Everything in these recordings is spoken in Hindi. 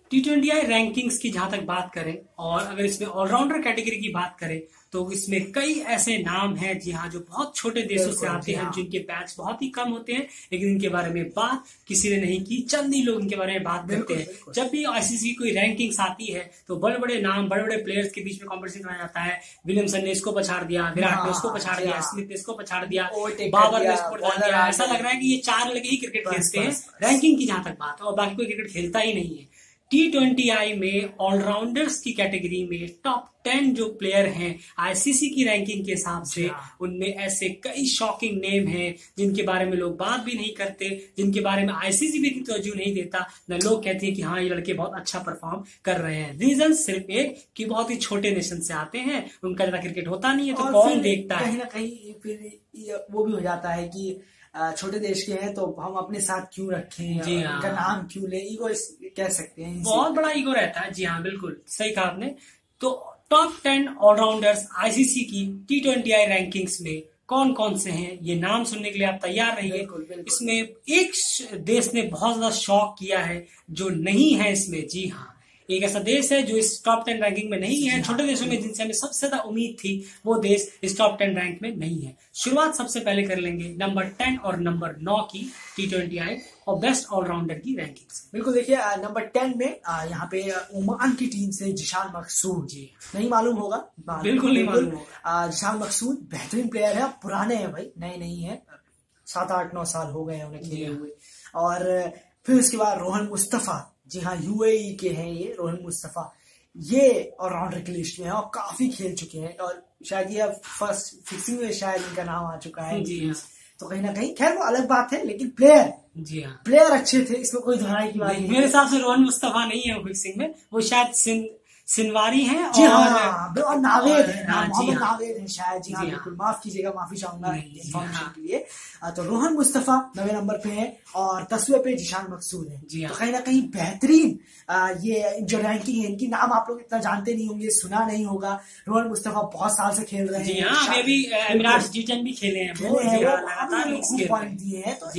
T20I रैंकिंग्स की जहां तक बात करें और अगर इसमें ऑलराउंडर कैटेगरी की बात करें तो इसमें कई ऐसे नाम हैं जी हाँ, जो बहुत छोटे देशों से आते हैं, जिनके बैच बहुत ही कम होते हैं, लेकिन इनके बारे में बात किसी ने नहीं की। चंद ही लोग इनके बारे में बात करते हैं। जब भी आईसीसी की कोई रैंकिंग्स आती है तो बड़े बड़े नाम, बड़े बड़े प्लेयर्स के बीच में कॉम्पिटिशन कराया जाता है। विलियमसन ने इसको पछाड़ दिया, विराट ने उसको पछाड़ दिया, स्मिथ ने इसको पछाड़ दिया, बाबर ने इसको पछाड़ दिया। ऐसा लग रहा है कि ये चार लड़के ही क्रिकेट खेलते हैं रैंकिंग की जहां तक बात है, और बाकी कोई क्रिकेट खेलता ही नहीं है। T20I में ऑलराउंडर्स की कैटेगरी में टॉप 10 जो प्लेयर हैं आईसीसी की रैंकिंग के हिसाब से, उनमें ऐसे कई शॉकिंग नेम हैं जिनके बारे में लोग बात भी नहीं करते, जिनके बारे में आईसीसी भी तवज्जो नहीं देता। न लोग कहते हैं कि हाँ, ये लड़के बहुत अच्छा परफॉर्म कर रहे हैं। रीजन सिर्फ एक कि बहुत ही छोटे नेशन से आते हैं, उनका ज्यादा क्रिकेट होता नहीं है, तो कौन देखता है। कहीं ना कहीं फिर वो भी हो जाता है कि छोटे देश के हैं तो हम अपने साथ क्यों रखें, जी हाँ, उनका नाम क्यों ले, ईगो कह सकते हैं, बहुत बड़ा ईगो रहता है। जी हाँ, बिल्कुल सही कहा आपने। तो टॉप 10 ऑलराउंडर्स आईसीसी की T20I रैंकिंग्स में कौन कौन से हैं, ये नाम सुनने के लिए आप तैयार रहिए। इसमें एक देश ने बहुत ज्यादा शॉक किया है जो नहीं है इसमें। जी हाँ, एक ऐसा देश है जो इस टॉप 10 रैंकिंग में नहीं है। छोटे देशों में जिनसे हमें सबसे ज्यादा उम्मीद थी, वो देश इस टॉप 10 रैंक में नहीं है। शुरुआत सबसे पहले कर लेंगे नंबर 10 और नंबर 9 की T20I और बेस्ट ऑलराउंडर की रैंकिंग से। बिल्कुल, देखिए नंबर 10 में यहाँ पे ओमान की टीम से जिशान मकसूद। जी नहीं मालूम होगा, बिल्कुल नहीं मालूम होगा। जिशान मकसूद बेहतरीन प्लेयर है, पुराने हैं भाई, नए नहीं है, 7-8-9 साल हो गए हैं उन्हें खेले हुए। और फिर उसके बाद रोहन मुस्तफा, जी हाँ, यूएई के हैं ये रोहन मुस्तफा, ये ऑलराउंडर की लिस्ट में है और काफी खेल चुके हैं, और शायद ये फर्स्ट फिक्सिंग में शायद इनका नाम आ चुका है। जी हाँ, तो कहीं ना कहीं खैर वो अलग बात है, लेकिन प्लेयर, जी हाँ, प्लेयर अच्छे थे, इसमें कोई दोहराई की बात नहीं। मेरे हिसाब से रोहन मुस्तफा नहीं है वो फिक्सिंग में, वो शायद सिनवारी हैं और नावेद है, मोहम्मद नावेद है शायद। जी हाँ, बिल्कुल माफ कीजिएगा, माफी चाहूंगा इन्फॉर्मेशन के लिए। तो रोहन मुस्तफा 9वें नंबर पे है और 10वें पे जिशान मकसूद है। तो कहीं ना कहीं बेहतरीन ये जो रैंकिंग है, इनकी नाम आप लोग इतना जानते नहीं होंगे, सुना नहीं होगा। रोहन मुस्तफा बहुत साल से खेल रहे हैं, एमिरेट्स T10 भी खेले हैं, पॉइंट दिए हैं। तो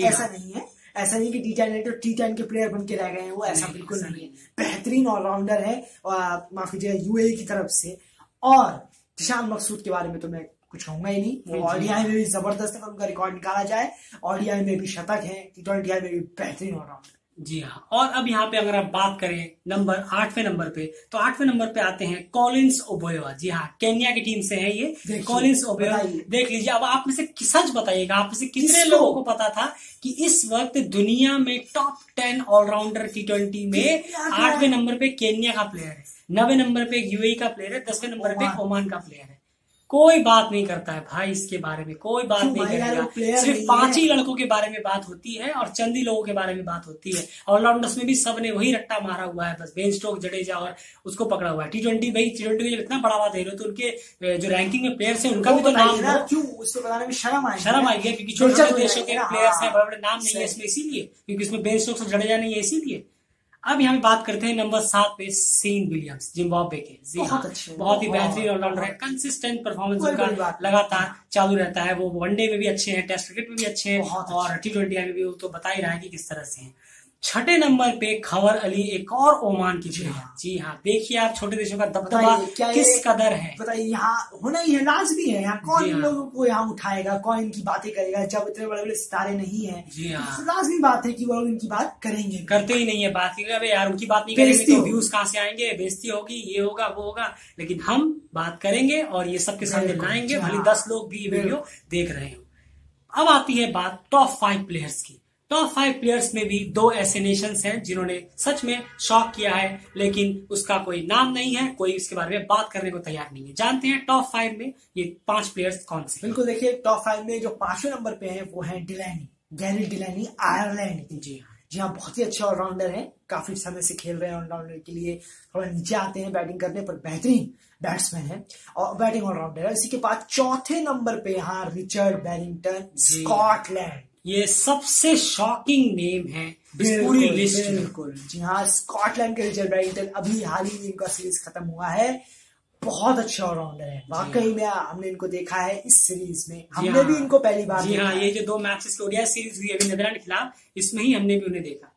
ऐसा नहीं कि T10 के प्लेयर बन के रह गए हैं, वो ऐसा बिल्कुल नहीं है। बेहतरीन ऑलराउंडर है, माफ कीजिएगा, यूएई की तरफ से। और जिशान मकसूद के बारे में तो मैं कुछ कहूंगा ही नहीं, वो ओडीआई में भी जबरदस्त है, उनका रिकॉर्ड निकाला जाए, ओडीआई में भी शतक है, T20I में भी बेहतरीन ऑलराउंडर। जी हाँ, और अब यहाँ पे अगर आप बात करें नंबर 8वें नंबर पे, तो 8वें नंबर पे आते हैं कॉलिंस ओबोया। जी हाँ, केन्या की टीम से है ये कॉलिंस ओबोया। देख लीजिए, अब आप में से सच बताइएगा, आप में से कितने लोगों को पता था कि इस वक्त दुनिया में टॉप 10 ऑलराउंडर T20 में 8वें नंबर पे केन्या का प्लेयर है, 9वें नंबर पे यूएई का प्लेयर है, 10वें नंबर पे ओमान का प्लेयर है। कोई बात नहीं करता है भाई, इसके बारे में कोई बात नहीं करेगा। सिर्फ 5 ही लड़कों के बारे में बात होती है और चंद ही लोगों के बारे में बात होती है। ऑलराउंडर्स में भी सबने वही रट्टा मारा हुआ है, बस बेन स्टोक्स, जडेजा और उसको पकड़ा हुआ है। T20 भाई, T20 में जब इतना बढ़ावा दे रहे हो तो उनके जो रैंकिंग में प्लेयर्स हैं उनका भी तो नाम लो। क्यों उसको बताने में शर्म आई गया, क्योंकि छोटे छोटे देशों के प्लेयर्स हैं, बड़े बड़े नाम नहीं है इसमें, इसीलिए क्योंकि इसमें बेन स्टोक्स और जडेजा नहीं है, इसीलिए। अब यहाँ पे बात करते हैं नंबर 7 पे सेन विलियम्स, जिम्बाब्वे के। जी हाँ, बहुत ही बेहतरीन ऑलराउंडर है, कंसिस्टेंट परफॉर्मेंस उनका लगातार चालू रहता है। वो वनडे में भी अच्छे हैं, टेस्ट क्रिकेट में भी अच्छे हैं, और T20I में भी वो तो बता ही रहा है कि किस तरह से हैं। 6ठे नंबर पे खबर अली, एक और ओमान की प्लेयर। जी हाँ, देखिए आप, छोटे देशों का दबदबा किस कदर है। बताइए, यहाँ होना ही है, लाजमी है। यहाँ कौन इन लोगों को यहाँ उठाएगा, कौन इनकी बातें करेगा, जब इतने बड़े बड़े सितारे नहीं है। जी हाँ, लाजमी बात है कि वो इनकी बात करेंगे, करते ही नहीं है बात। अबे यार, उनकी बात नहीं करेंगे तो व्यूज कहाँ से आएंगे, बेइज्जती होगी, ये होगा वो होगा। लेकिन हम बात करेंगे और ये सबके सामने लाएंगे, भले 10 लोग भी ये वीडियो देख रहे हो। अब आती है बात टॉप 5 प्लेयर्स की। टॉप 5 प्लेयर्स में भी 2 ऐसे नेशंस हैं जिन्होंने सच में शॉक किया है, लेकिन उसका कोई नाम नहीं है, कोई इसके बारे में बात करने को तैयार नहीं है। जानते हैं टॉप 5 में ये 5 प्लेयर्स कौन से? बिल्कुल, देखिए टॉप 5 में जो 5वें नंबर पे हैं वो है डिलैनी, गैरी डिलैनी, आयरलैंड। जी हाँ, जी हाँ, बहुत ही अच्छे ऑलराउंडर हैं, काफी समय से खेल रहे हैं ऑलराउंडर के लिए। थोड़ा नीचे आते हैं बैटिंग करने पर, बेहतरीन बैट्समैन है और बैटिंग ऑलराउंडर है। इसी के बाद 4थे नंबर पे यहाँ रिचर्ड बैरिंगटन, स्कॉटलैंड। ये सबसे शॉकिंग नेम है पूरी लिस्ट में। बिल्कुल, जी हाँ, स्कॉटलैंड के रिचर्ड बैरिंगटन, अभी हाल ही में इनका सीरीज खत्म हुआ है। बहुत अच्छे ऑलराउंडर है वाकई में, हमने इनको देखा है इस सीरीज में, हमने भी इनको पहली बार। जी हाँ, ये जो 2 मैचेस की ओडीआई सीरीज हुई अभी नीदरलैंड के खिलाफ, इसमें ही हमने भी उन्हें देखा।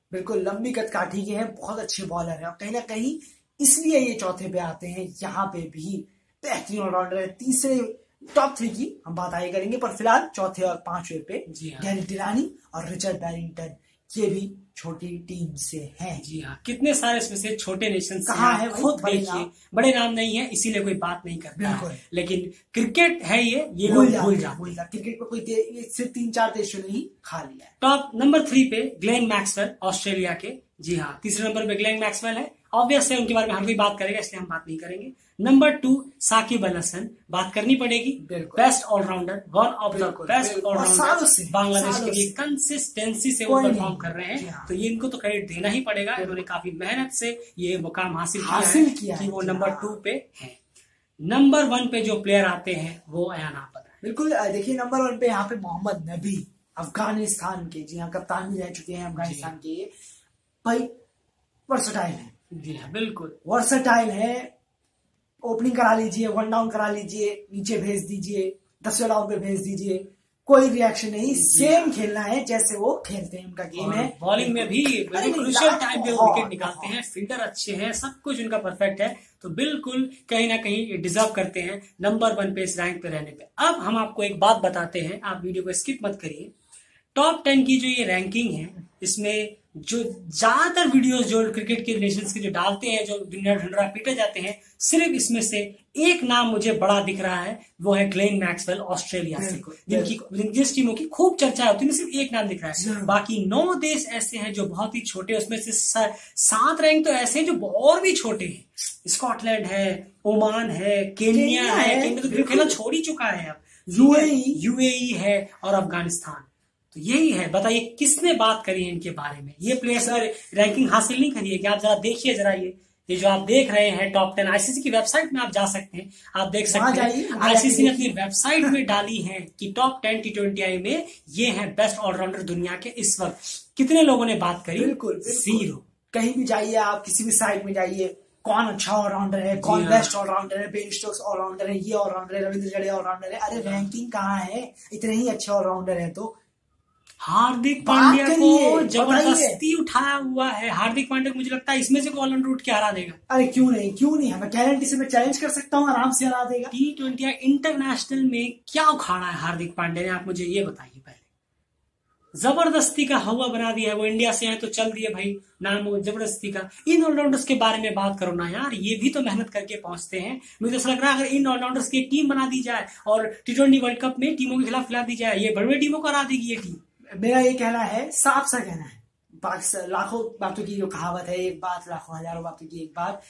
बिल्कुल लंबी कदकाठी के हैं, बहुत अच्छे बॉलर हैं और कहीं ना कहीं इसलिए ये चौथे पे आते हैं। यहाँ पे भी बेहतरीन ऑलराउंडर है। तीसरे टॉप 3 की हम बात आगे करेंगे, पर फिलहाल चौथे और पांचवे पे गैरी डिलानी और रिचर्ड बैरिंगटन, ये भी छोटी टीम से हैं। जी हाँ, कितने सारे इसमें से छोटे नेशन कहाँ है, खुद देखिए, बड़े नाम नहीं है इसीलिए कोई बात नहीं करता है, लेकिन क्रिकेट है ये लोग भूल जाते। क्रिकेट में कोई सिर्फ 3-4 देशों ने ही खा लिया है। टॉप नंबर 3 पे ग्लेन मैक्सवेल ऑस्ट्रेलिया के। जी हाँ, तीसरे नंबर पे ग्लेन मैक्सवेल है। ऑब्वियस है उनके बारे में हर कोई बात करेगा, इसलिए हम बात नहीं करेंगे। नंबर 2 साकिब अल हसन, बात करनी पड़ेगी। Best all rounder, one of the best all rounder Bangladesh के लिए कंसिस्टेंसी से वो परफॉर्म कर रहे हैं, तो ये इनको तो क्रेडिट देना ही पड़ेगा। इन्होंने काफी मेहनत से ये मुकाम हासिल किया है कि वो नंबर 2 पे है। नंबर 1 पे जो प्लेयर आते हैं वो अयान आप बताएं। बिल्कुल, देखिए नंबर 1 पे यहाँ पे मोहम्मद नबी, अफगानिस्तान के, जी हाँ कप्तान भी रह चुके हैं अफगानिस्तान के। भाई वर्सटाइल है। जी हाँ, बिल्कुल वर्सटाइल है। ओपनिंग करा लीजिए, 1 डाउन करा लीजिए, नीचे भेज दीजिए, 10वें डाउन पे भेज दीजिए, कोई रिएक्शन नहीं। सेम खेलना है जैसे वो खेलते हैं, उनका गेम है। बॉलिंग में भी क्रूशियल टाइम पे वो विकेट निकालते हैं, फील्डर अच्छे हैं, सब कुछ उनका परफेक्ट है, तो बिल्कुल कहीं ना कहीं डिजर्व करते हैं नंबर 1 पे इस रैंक पे रहने पे। अब हम आपको एक बात बताते हैं, आप वीडियो को स्किप मत करिए। टॉप 10 की जो ये रैंकिंग है, इसमें जो ज्यादातर वीडियोस जो क्रिकेट के नेशंस के जो डालते हैं, जो दुनिया ढंढरा पीटे जाते हैं, सिर्फ इसमें से एक नाम मुझे बड़ा दिख रहा है, वो है ग्लेन मैक्सवेल ऑस्ट्रेलिया से, जिस टीमों की खूब चर्चा होती है, सिर्फ एक नाम दिख रहा है। बाकी 9 देश ऐसे हैं जो बहुत ही छोटे, उसमें से 7 रैंक तो ऐसे हैं जो और भी छोटे हैं। स्कॉटलैंड है, ओमान है, केन्या है, केन्या तो खेलना छोड़ ही चुका है अब, यूएई है और अफगानिस्तान। तो यही है, बताइए किसने बात करी है इनके बारे में। ये प्लेयर्स रैंकिंग हासिल नहीं करी है कि आप जरा देखिए, जरा ये जो आप देख रहे हैं टॉप 10 आईसीसी की वेबसाइट में आप जा सकते हैं, आप देख सकते हैं। आईसीसी ने अपनी वेबसाइट में डाली है कि टॉप 10 T20I में ये है बेस्ट ऑलराउंडर दुनिया के इस वक्त। कितने लोगों ने बात करी? बिल्कुल 0। कहीं भी जाइए आप, किसी भी साइट में जाइए, कौन अच्छा ऑलराउंडर है, कौन बेस्ट ऑलराउंडर है, बेन स्टोक्स ऑलराउंडर है, ये ऑलराउंडर है, रविंद्र जडेजा ऑलराउंडर है। अरे रैंकिंग कहाँ है, इतने ही अच्छे ऑलराउंडर है। तो हार्दिक पांड्या को जबरदस्ती उठाया हुआ है। हार्दिक पांड्या को मुझे लगता है इसमें से कोई ऑलराउंडर उठ के हरा देगा। अरे क्यों नहीं, मैं गारंटी से मैं चैलेंज कर सकता हूँ, आराम से हरा देगा। T20I इंटरनेशनल में क्या उखाड़ा है हार्दिक पांड्या ने, आप मुझे ये बताइए। पहले जबरदस्ती का हवा बना दिया है, वो इंडिया से आए तो चल दिए भाई, नाम जबरदस्ती का। इन ऑलराउंडर्स के बारे में बात करो ना यार, ये भी तो मेहनत करके पहुंचते हैं। मुझे ऐसा लग रहा है अगर इन ऑलराउंडर्स की टीम बना दी जाए और T20 वर्ल्ड कप में टीमों के खिलाफ खिला दी जाए, ये बड़ी बड़ी टीमों को हरा देगी ये टीम। मेरा ये कहना है, साफ सा कहना है, लाखों बातों की जो कहावत है, एक बात लाखों हजारों बातों की एक बात।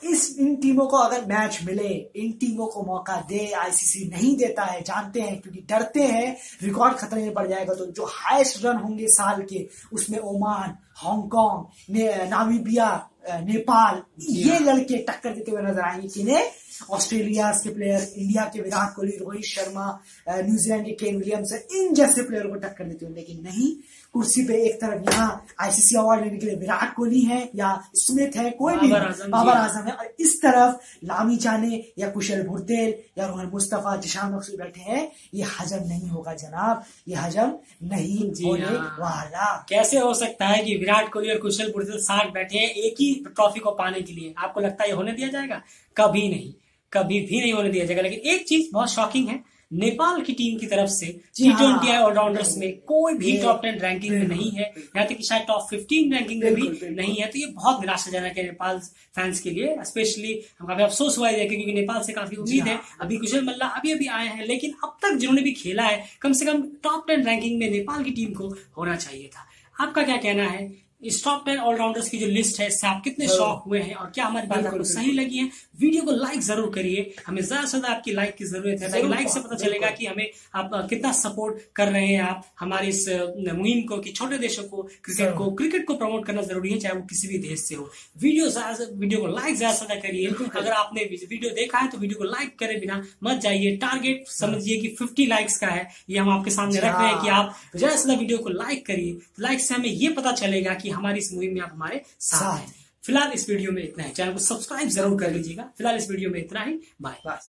इन टीमों को अगर मैच मिले, इन टीमों को मौका दे, आईसीसी नहीं देता है, जानते हैं, क्योंकि डरते हैं रिकॉर्ड खतरे में पड़ जाएगा। तो जो हाईएस्ट रन होंगे साल के, उसमें ओमान, हांगकांग, नामीबिया, नेपाल, ये लड़के टक्कर देते हुए नजर आएंगे। किन्हें? ऑस्ट्रेलिया के प्लेयर, इंडिया के विराट कोहली, रोहित शर्मा, न्यूजीलैंड के केन विलियमसन, इन जैसे प्लेयर को टक्कर देते हुए। लेकिन नहीं, कुर्सी पे एक तरफ यहाँ आईसीसी अवार्ड लेने के लिए विराट कोहली है या स्मिथ है, कोई भी बाबर आजम है, और इस तरफ लामी जाने या कुशल भुरतेल या रोहन मुस्तफा, जिशान मकसूद बैठे हैं। ये हजम नहीं होगा जनाब, ये हजम नहीं होने वाला। कैसे हो सकता है कि विराट कोहली और कुशल भुरतेल साथ बैठे हैं एक ही ट्रॉफी को पाने के लिए? आपको लगता है ये होने दिया जाएगा? कभी नहीं, कभी भी नहीं होने दिया जाएगा। लेकिन एक चीज बहुत शॉकिंग है, नेपाल की टीम की तरफ से T20I ऑलराउंडर्स में कोई भी टॉप 10 रैंकिंग में नहीं है, यहाँ तक कि शायद टॉप 15 रैंकिंग में भी नहीं है। तो ये बहुत निराशाजनक है नेपाल फैंस के लिए। स्पेशली हम काफी अफसोस हुआ है क्योंकि नेपाल से काफी उम्मीद है। अभी कुशल मल्ला अभी आए हैं, लेकिन अब तक जिन्होंने भी खेला है, कम से कम टॉप 10 रैंकिंग में नेपाल की टीम को होना चाहिए था। आपका क्या कहना है? इस टॉप 10 ऑलराउंडर्स की जो लिस्ट है, इससे आप कितने शॉक हुए हैं और क्या हमारी बात आपको सही लगी है? वीडियो को लाइक जरूर करिए, हमें ज्यादा से ज्यादा आपकी लाइक की जरूरत है। लाइक से पता चलेगा कि हमें आप कितना सपोर्ट कर रहे हैं आप हमारी इस मुहिम को, कि छोटे देशों को क्रिकेट को प्रमोट करना जरूरी है, चाहे वो किसी भी देश से हो। वीडियो को लाइक ज्यादा से ज्यादा करिए। अगर आपने वीडियो देखा है तो वीडियो को लाइक करे बिना मत जाइए। टारगेट समझिए कि 50 लाइक्स का है, ये हम आपके सामने रख रहे हैं कि आप ज्यादा से ज्यादा वीडियो को लाइक करिए। लाइक से हमें ये पता चलेगा कि हमारी इस मुहिम में आप हमारे साथ हैं। फिलहाल इस वीडियो में इतना ही। चैनल को सब्सक्राइब जरूर कर लीजिएगा। फिलहाल इस वीडियो में इतना ही। बाय।